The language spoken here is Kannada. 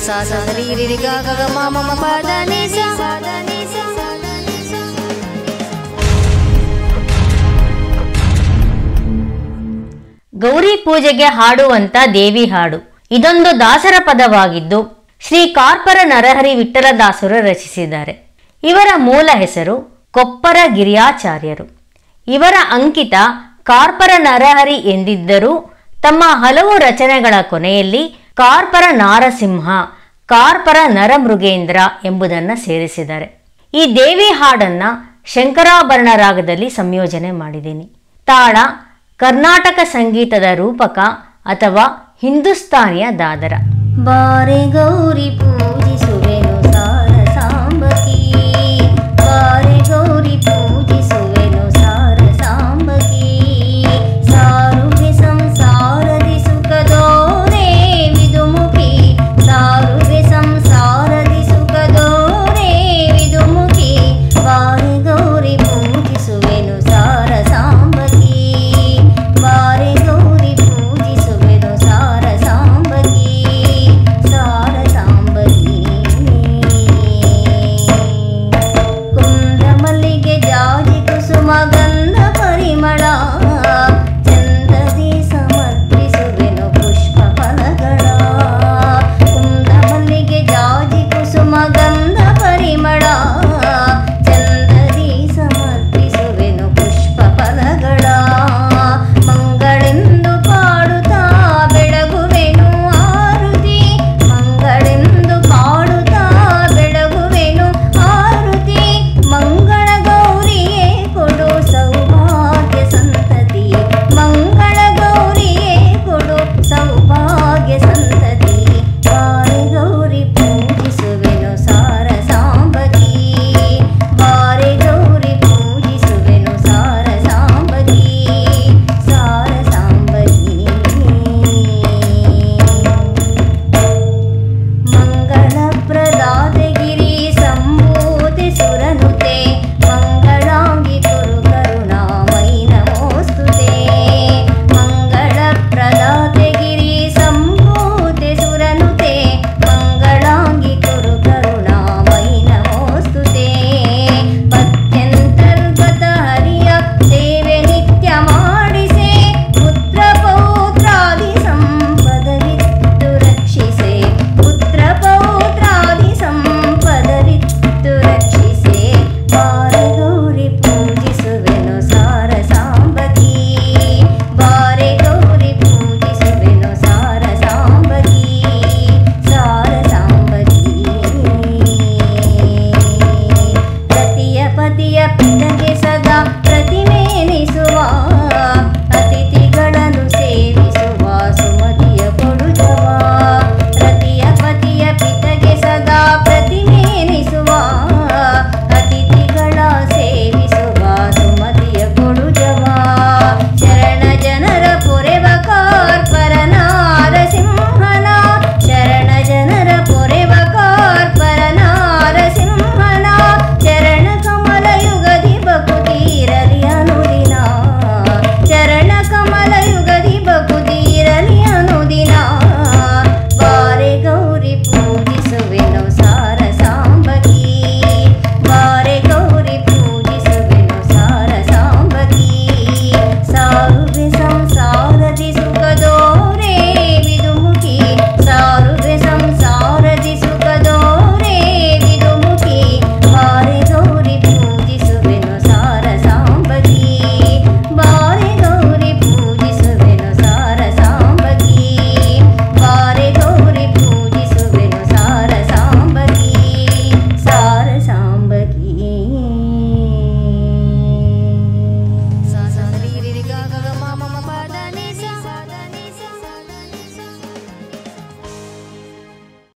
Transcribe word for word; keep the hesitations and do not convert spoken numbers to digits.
सा सा री ರಿ ರಿ ಗ ಗ ಗ ಮ ಮ ಮ ಪ ದ ನಿ ಸ. ಗೌರಿ ಪೂಜೆಗೆ ಹಾಡುವಂತ ದೇವಿ ಹಾಡು. ಇದೊಂದು ದಾಸರ ಪದವಾಗಿದ್ದು ಶ್ರೀ ಕಾರ್ಪರ ನರಹರಿ ವಿಠ್ಠಲದಾಸರು ರಚಿಸಿದ್ದಾರೆ. ಇವರ ಮೂಲ ಹೆಸರು ಕೊಪ್ಪರ ಗಿರಿಯಾಚಾರ್ಯರು. ಇವರ ಅಂಕಿತ ಕಾರ್ಪರ ನರಹರಿ ಎಂದಿದ್ದರೂ ತಮ್ಮ ಹಲವು ರಚನೆಗಳ ಕೊನೆಯಲ್ಲಿ ಕಾರ್ಪರ ನಾರಸಿಂಹ, ಕಾರ್ಪರ ನರಮೃಗೇಂದ್ರ ಎಂಬುದನ್ನು ಸೇರಿಸಿದ್ದಾರೆ. ಈ ದೇವಿ ಹಾಡನ್ನ ಶಂಕರಾಭರಣ ರಾಗದಲ್ಲಿ ಸಂಯೋಜನೆ ಮಾಡಿದ್ದೀನಿ. ತಾಳ ಕರ್ನಾಟಕ ಸಂಗೀತದ ರೂಪಕ ಅಥವಾ ಹಿಂದೂಸ್ತಾನಿಯ ದಾದರ. ಬಾರೆ ಗೌರಿ ಪೂಜೆ